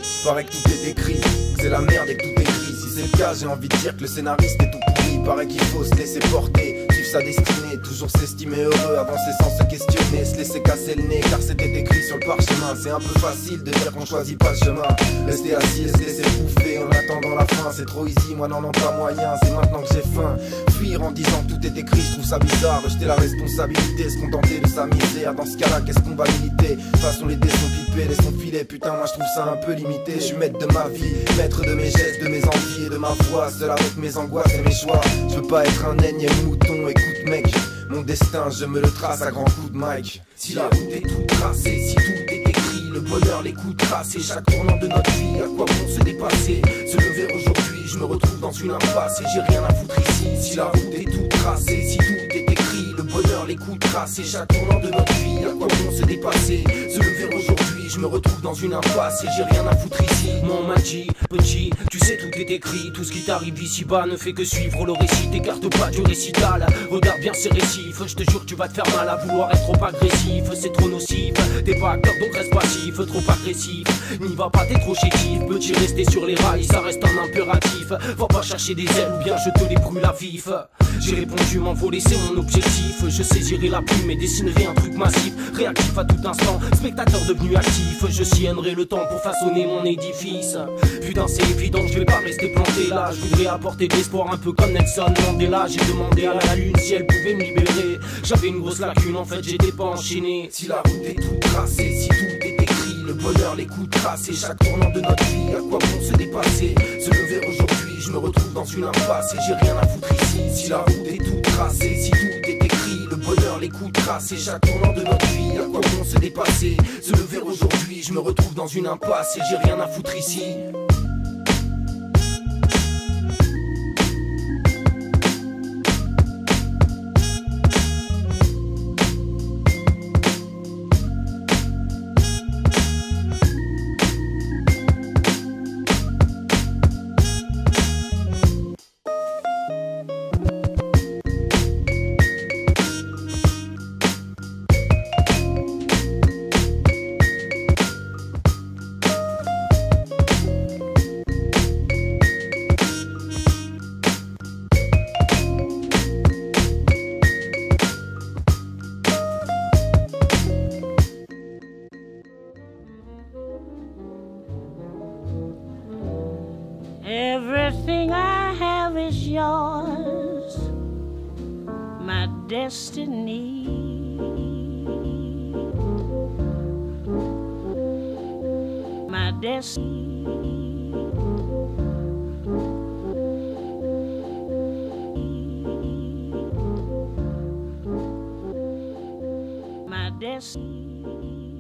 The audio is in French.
Paraît que tout est écrit, que c'est la merde et que tout est gris. Si c'est le cas, j'ai envie de dire que le scénariste est tout pourri. Paraît qu'il faut se laisser porter, suivre sa destinée, toujours s'estimer heureux, avancer sans se questionner, se laisser casser le nez car c'était écrit sur le parchemin. C'est un peu facile de dire qu'on choisit pas le chemin, rester assis et se laisser bouffer en attendant la fin. C'est trop easy, moi n'en ai pas moyen, c'est maintenant que j'ai faim. Fuir en disant que tout est écrit, je trouve ça bizarre. Rejeter la responsabilité, se contenter de sa misère. Dans ce cas-là, qu'est-ce qu'on va militer? De toute façon les dés sont pipés, laissons filer. Putain, moi je trouve ça un peu limité. Je suis maître de ma vie, maître de mes gestes, de mes envies et de ma voix, seul avec mes angoisses et mes choix. Je veux pas être un énième mouton, écoute mec, mon destin je me le trace à grands coups de mic. Si la route est toute tracée, si tout est écrit, le bonheur, les coups tracés, chaque tournant de notre vie, à quoi bon se dépasser? Se lever aujourd'hui, je me retrouve dans une impasse et j'ai rien à foutre ici. Si la route est toute tracée, si tout est écrit, le bonheur, les coups tracés, chaque tournant de notre vie, à quoi bon se dépasser? Se lever aujourd'hui, je me retrouve dans une impasse et j'ai rien à foutre ici. Mon magie, petit, tu sais tout est écrit, tout ce qui t'arrive ici-bas ne fait que suivre le récit. T'écarte pas du récital, regarde bien ces récifs, je te jure tu vas te faire mal à vouloir être trop agressif, c'est trop nocif. T'es pas acteur donc reste passif, trop agressif, n'y va pas t'es trop chétif. Petit rester sur les rails, ça reste un impératif. Va pas chercher des ailes ou bien je te les brûle à vif. J'ai répondu m'envoler c'est mon objectif. Je saisirai la plume et dessinerai un truc massif, réactif à tout instant, spectateur devenu actif. Je siennerai le temps pour façonner mon édifice. Putain c'est évident que je vais pas rester planté là. Je voudrais apporter de l'espoir un peu comme Nelson Mandela. J'ai demandé à la lune si elle pouvait me libérer. J'avais une grosse lacune en fait, j'étais pas enchaîné. Si la route est toute tracée, si tout est écrit, le bonheur, les coups tracés, chaque tournant de notre vie, à quoi bon se dépasser? Se lever aujourd'hui, je me retrouve dans une impasse et j'ai rien à foutre ici. Si la route est toute tracée, si tout est écrit, le bonheur, les coups tracés, chaque tournant de notre vie, à quoi bon se dépasser? Se lever aujourd'hui, je me retrouve dans une impasse et j'ai rien à foutre ici. Everything I have is yours, my destiny. My destiny. My destiny.